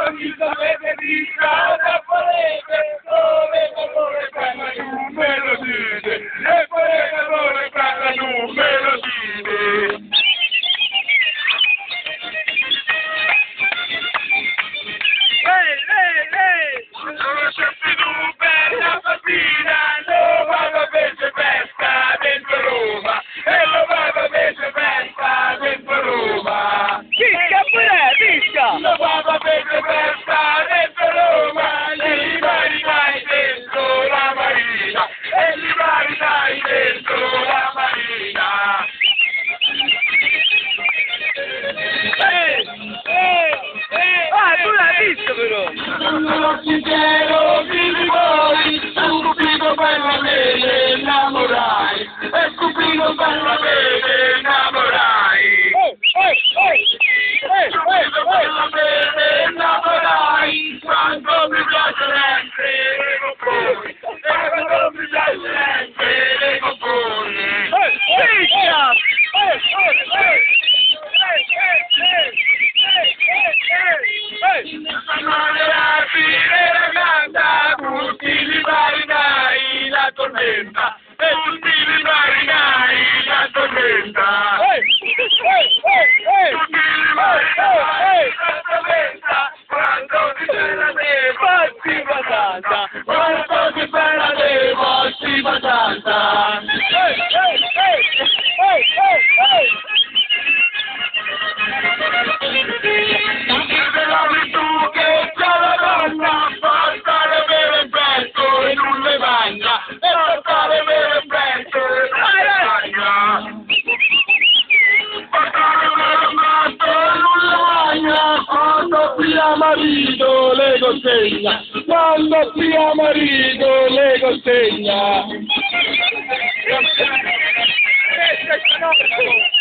chi sapete di strada volete, dove valore parla non me lo dite, e poi valore parla non me lo dite. Sono sempre tu per la mattina, lo vado a fece festa dentro Roma, e lo vado a fece festa dentro Roma. Fisca pure, fisca! Lo vado a fece festa dentro Roma, e li marinai dentro la marina, e li marinai dentro la marina. Ah, tu l'hai visto però! Sono sincero, dimmi voi, Cupido per la mele innamorai, e Cupido per la mele innamorai. Cupido per la mele innamorai, quando mi piace sempre le componi, e quando mi piace sempre le componi. Fisca! La fine canta, tutti li marinai la tormenta, e tutti li marinai la tormenta. Tutti li marinai la tormenta, quando si bella te, Fatti patata! quando si bella te, fatti patata. Tu che c'è la donna, portare vero in petto e non le magna, e portare vero in petto e non le magna. Portare vero in petto e non le magna, quando pia marito le consegna, quando pia marito le consegna.